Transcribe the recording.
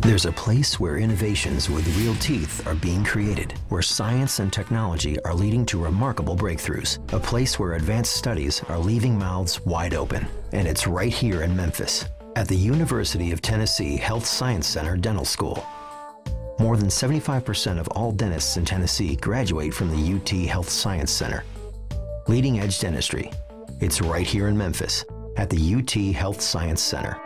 There's a place where innovations with real teeth are being created, where science and technology are leading to remarkable breakthroughs, a place where advanced studies are leaving mouths wide open. And it's right here in Memphis, at the University of Tennessee Health Science Center Dental School. More than 75% of all dentists in Tennessee graduate from the UT Health Science Center. Leading edge dentistry. It's right here in Memphis, at the UT Health Science Center.